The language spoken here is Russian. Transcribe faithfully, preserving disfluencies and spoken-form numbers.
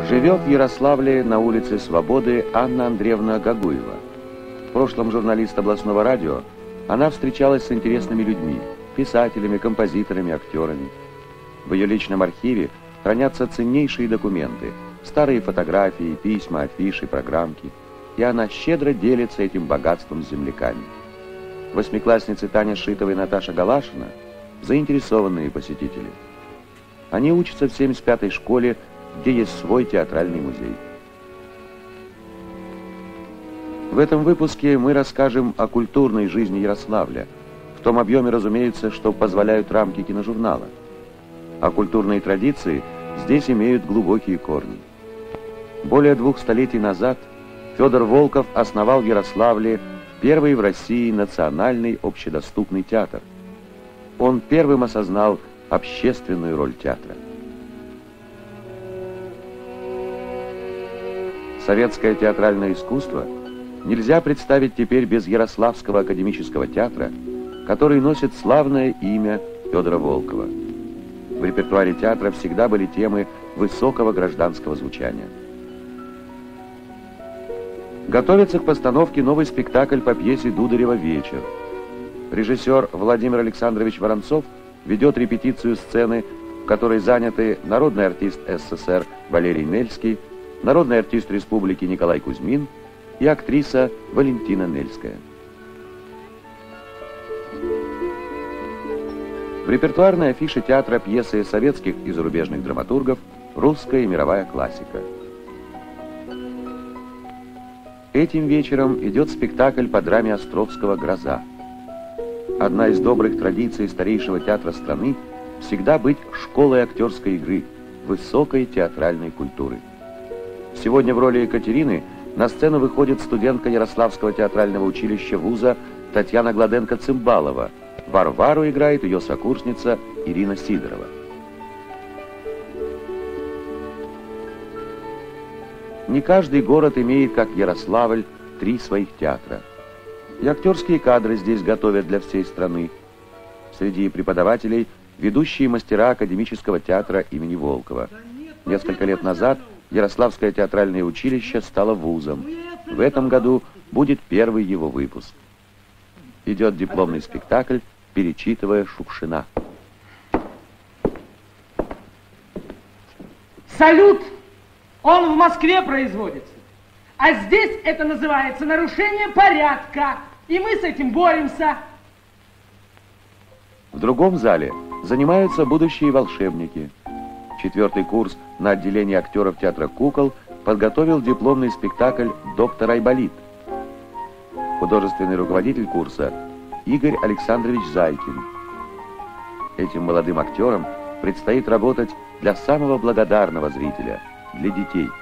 Живет в Ярославле на улице Свободы Анна Андреевна Гагуева. В прошлом журналист областного радио, она встречалась с интересными людьми, писателями, композиторами, актерами. В ее личном архиве хранятся ценнейшие документы, старые фотографии, письма, афиши, программки. И она щедро делится этим богатством с земляками. Восьмиклассницы Таня Шитова и Наташа Галашина – заинтересованные посетители. Они учатся в семьдесят пятой школе, где есть свой театральный музей. В этом выпуске мы расскажем о культурной жизни Ярославля, в том объеме, разумеется, что позволяют рамки киножурнала. А культурные традиции здесь имеют глубокие корни. Более двух столетий назад Федор Волков основал в Ярославле первый в России национальный общедоступный театр. Он первым осознал общественную роль театра. Советское театральное искусство нельзя представить теперь без Ярославского академического театра, который носит славное имя Федора Волкова. В репертуаре театра всегда были темы высокого гражданского звучания. Готовится к постановке новый спектакль по пьесе Дударева «Вечер». Режиссер Владимир Александрович Воронцов ведет репетицию сцены, в которой заняты народный артист СССР Валерий Нельский, народный артист республики Николай Кузьмин и актриса Валентина Нельская. В репертуарной афише театра пьесы советских и зарубежных драматургов, русская и мировая классика. Этим вечером идет спектакль по драме Островского «Гроза». Одна из добрых традиций старейшего театра страны всегда быть школой актерской игры, высокой театральной культуры. Сегодня в роли Екатерины на сцену выходит студентка Ярославского театрального училища вуза Татьяна Гладенко-Цымбалова. Варвару играет ее сокурсница Ирина Сидорова. Не каждый город имеет, как Ярославль, три своих театра. И актерские кадры здесь готовят для всей страны. Среди преподавателей ведущие мастера академического театра имени Волкова. Несколько лет назад Ярославское театральное училище стало вузом. В этом году будет первый его выпуск. Идет дипломный спектакль «Перечитывая Шукшина». Салют! Он в Москве производится. А здесь это называется нарушение порядка. И мы с этим боремся. В другом зале занимаются будущие волшебники. Четвертый курс на отделении актеров театра «Кукол» подготовил дипломный спектакль «Доктор Айболит». Художественный руководитель курса Игорь Александрович Зайкин. Этим молодым актерам предстоит работать для самого благодарного зрителя – для детей.